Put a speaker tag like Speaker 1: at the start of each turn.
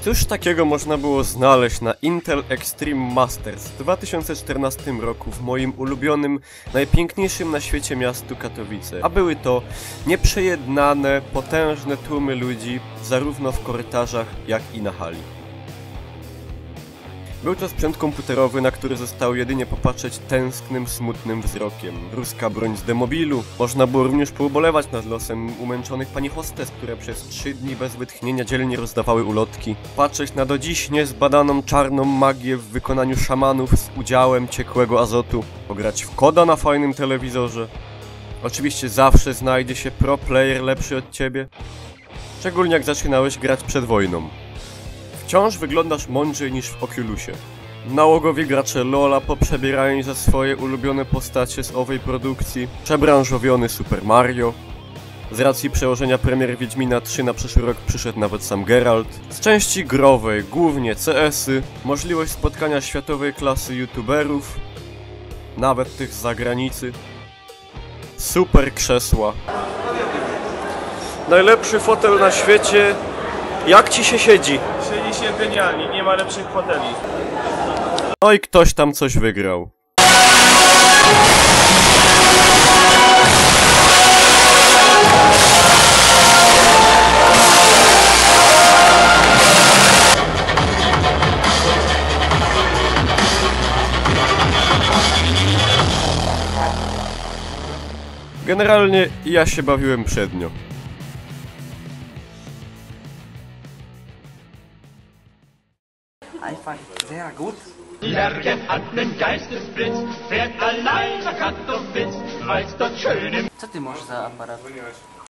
Speaker 1: Cóż takiego można było znaleźć na Intel Extreme Masters w 2014 roku w moim ulubionym, najpiękniejszym na świecie miastu Katowice. A były to nieprzejednane, potężne tłumy ludzi, zarówno w korytarzach, jak i na hali. Był to sprzęt komputerowy, na który zostało jedynie popatrzeć tęsknym, smutnym wzrokiem. Ruska broń z demobilu. Można było również poubolewać nad losem umęczonych pani hostes, które przez 3 dni bez wytchnienia dzielnie rozdawały ulotki. Patrzeć na do dziś niezbadaną czarną magię w wykonaniu szamanów z udziałem ciekłego azotu. Pograć w koda na fajnym telewizorze. Oczywiście zawsze znajdzie się pro player lepszy od ciebie. Szczególnie jak zaczynałeś grać przed wojną. Wciąż wyglądasz mądrzej niż w Oculusie. Nałogowi gracze LoL'a poprzebierają za swoje ulubione postacie z owej produkcji. Przebranżowiony Super Mario. Z racji przełożenia premier Wiedźmina 3 na przyszły rok przyszedł nawet sam Geralt. Z części growej, głównie CS-y, możliwość spotkania światowej klasy youtuberów, nawet tych z zagranicy. Super krzesła. Najlepszy fotel na świecie. Jak ci się siedzi?
Speaker 2: Siedzi się genialnie, nie ma lepszych foteli.
Speaker 1: No i ktoś tam coś wygrał. Generalnie ja się bawiłem przednio.
Speaker 3: Einfach sehr gut.
Speaker 4: Lerchen hat nen Geistesblitz, fährt allein nach Katowice, weil's dort schön im...
Speaker 3: Co ty masz za aparat?